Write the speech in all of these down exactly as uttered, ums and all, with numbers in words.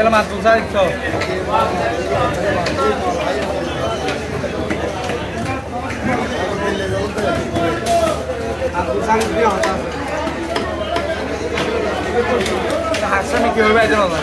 Kalau masuk saya itu. Masuk saya dia apa? Hasan ni kau baca mana?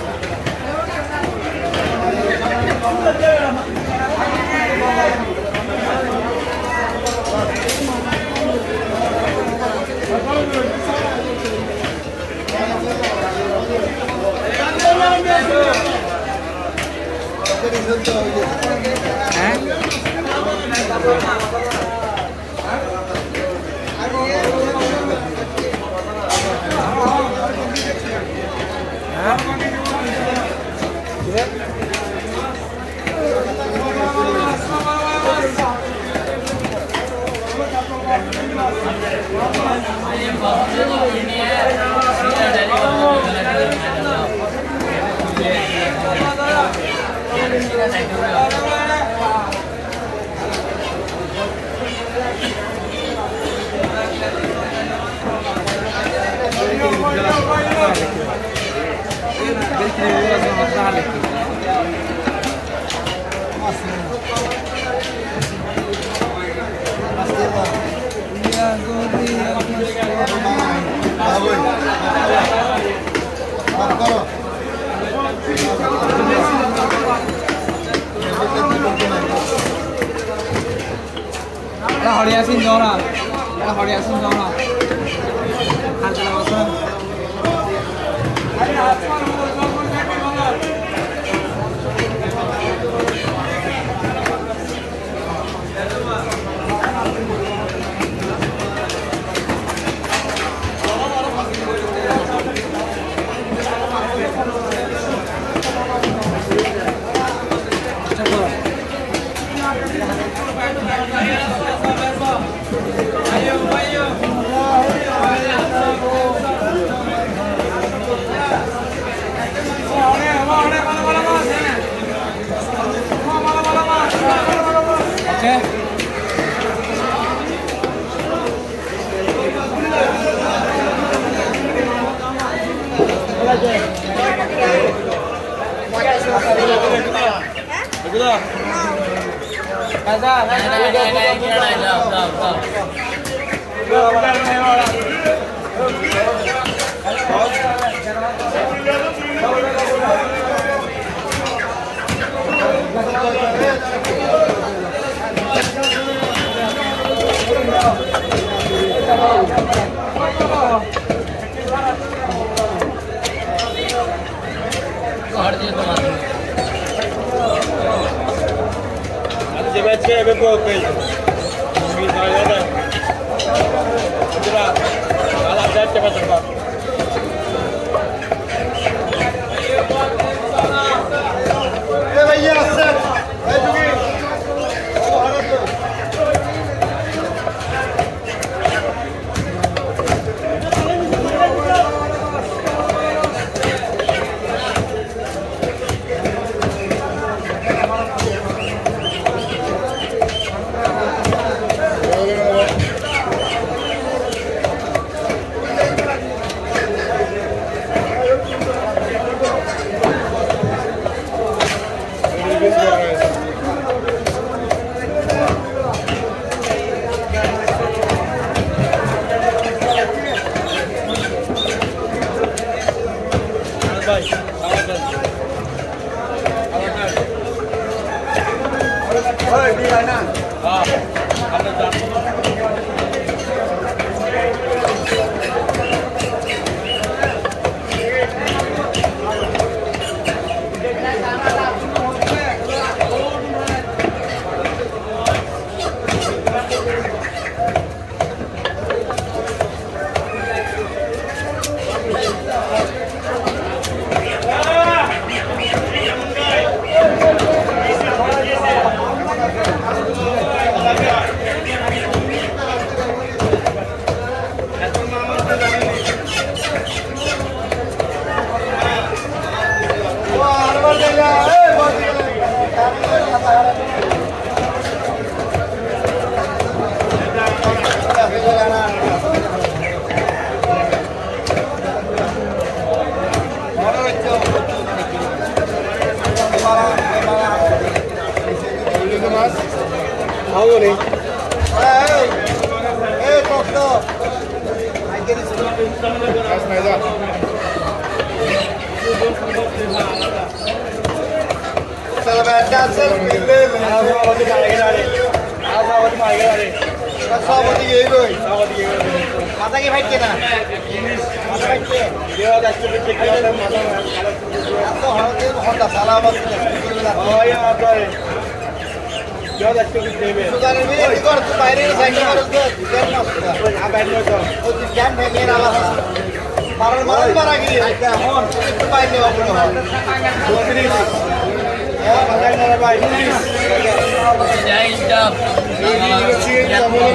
Harian sin jona, harian sin jona. Hantar apa? মাছ খাবো রে এই কত মাছ নাই যা চলো বেটা চল মিলে সভাপতি মারা গেল রে সভাপতি মারা গেল রে সভাপতি গেই কই সভাপতি গেই মাথা কি ফাইটছে না মাথা ফাইটছে দেওয়া যাচ্ছে যে কেউ মাথা এত হতে হতা সালাবাত ওই আরে দেওয়া যাচ্ছে যে দেবে সুদানের বি এই কর তুই বাইরে সাইকেল করছ তো কেন না আ বাইরে তো ও তুই ক্যাম্প ভেঙে না আলা মারার মারার মারা গিয়ে এখন একটু বাইরে হবে না বত্রিশ ভাই ভাই